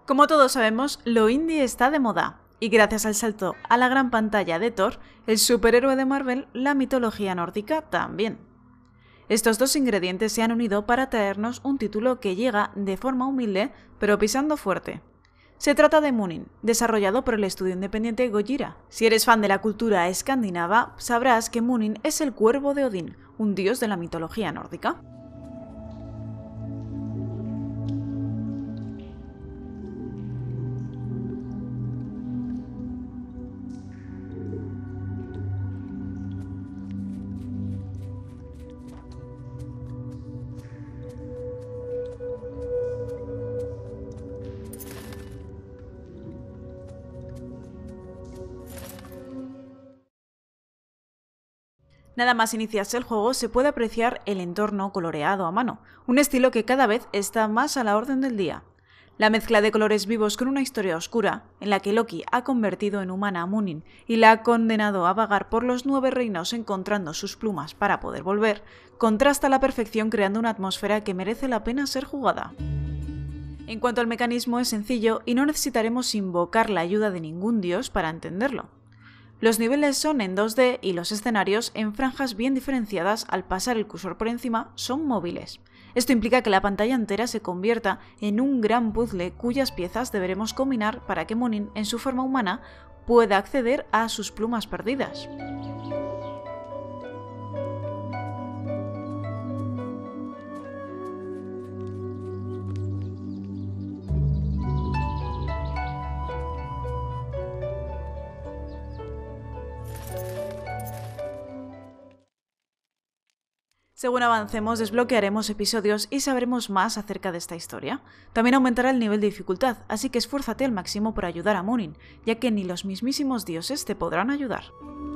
Como todos sabemos, lo indie está de moda, y gracias al salto a la gran pantalla de Thor, el superhéroe de Marvel, la mitología nórdica también. Estos dos ingredientes se han unido para traernos un título que llega de forma humilde, pero pisando fuerte. Se trata de Munin, desarrollado por el estudio independiente Gojira. Si eres fan de la cultura escandinava, sabrás que Munin es el cuervo de Odín, un dios de la mitología nórdica. Nada más iniciarse el juego se puede apreciar el entorno coloreado a mano, un estilo que cada vez está más a la orden del día. La mezcla de colores vivos con una historia oscura, en la que Loki ha convertido en humana a Munin y la ha condenado a vagar por los 9 reinos encontrando sus plumas para poder volver, contrasta a la perfección creando una atmósfera que merece la pena ser jugada. En cuanto al mecanismo es sencillo y no necesitaremos invocar la ayuda de ningún dios para entenderlo. Los niveles son en 2D y los escenarios, en franjas bien diferenciadas al pasar el cursor por encima, son móviles. Esto implica que la pantalla entera se convierta en un gran puzzle cuyas piezas deberemos combinar para que Munin, en su forma humana, pueda acceder a sus plumas perdidas. Según avancemos, desbloquearemos episodios y sabremos más acerca de esta historia. También aumentará el nivel de dificultad, así que esfuérzate al máximo por ayudar a Munin, ya que ni los mismísimos dioses te podrán ayudar.